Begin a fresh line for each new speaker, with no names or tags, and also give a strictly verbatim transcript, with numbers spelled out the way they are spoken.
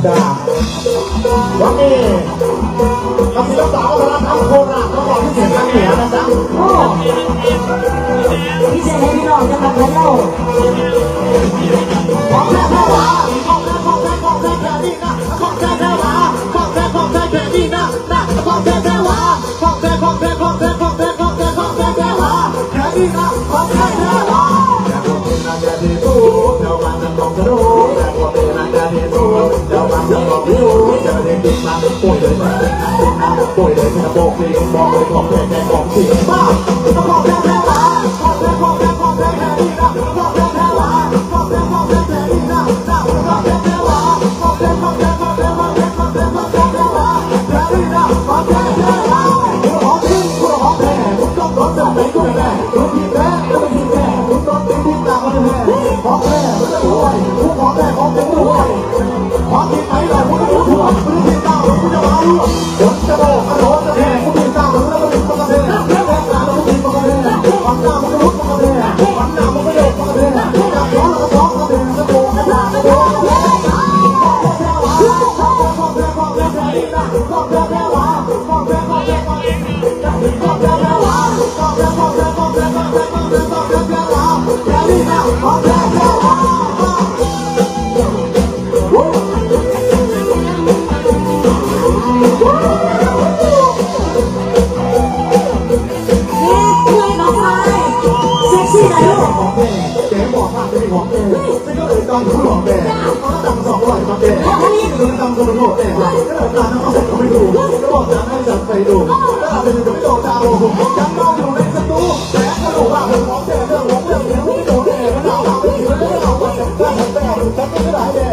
จ้าวันนี้เราศิลปะวัฒนธรรมโคราชเราบอกที่เสียงกันเหนือนะจ๊ะโอ้พี่เจให้พี่น้องจะมาแล้วของแท้แท้หวาของแท้ของแท้ของแท้แท้ดีนะของแท้แท้หวาของแท้ของแท้แท้ดีนะนะของแท้แท้หวาของแท้ของแท้ของแท้ของแท้ของแท้ของแท้แท้หวาแท้ดีนะของแท้แท้หวาแต่พอเป็นนางจะดีสู้เจ้าบ้านจะต้องรู้แต่พอเป็นนางจะดีสู้เจ้าบ้านจะต้องรู้จะได้กินมาป่วยเลยมาเป็นน้ำป่วยเลยจะบอกเลยบอกเลยของแท้แท้ของจริงบ้าของแท้แท้หวาของแท้ของแท้ของแท้แท้ดีนะของแท้แท้หวาของแท้ของแท้แท้ดีนะนะของแท้แท้หวาของแท้ของแท้ของแท้ของแท้ของแท้ของแท้แท้หวาแท้ดีนะของแท้แท้หวาของจริงของแท้คุณต้องร้องจากไหนก็ได้คุณผิดแท้ก็ไม่ผิดแท้คุณต้องติดติดตามกันแท้ของแท้มันจะรวยคุณของแท้ของแท้รวยของจริงไหมล่ะคุณต้องรู้คุณผิดตามคุณจะมารู้คุณจะบอกกระโดดจะแท้คุณผิดตามแล้วมันผิดปกติแท้ตามแล้วผิดปกติฝันหน้ามันก็รู้ปกติฝันหน้ามันก็โยกปกติอยากย้อนแล้วก็ร้องปกติจะโกงจะด่าจะโดนของแก่ไม่ก็เลยต้องรู้ของแก่เขาตั้งสองร้อยของแก่คือตั้งตัวโง่แก่ก็เลยตาน้องเสร็จก็ไม่ดูก็บอกจะให้จับไปดูก็อาจจะจะไม่โดนตาโอ้โหยังนอนอยู่ในสตูแต่ก็รู้ว่าเรื่องของแก่เรื่องของเรื่องเนี้ยไม่โดนแก่มันเอาเอาไปถือแล้วเอาไปแต่ถ้าทำแก่ฉันก็ไม่ได้แก่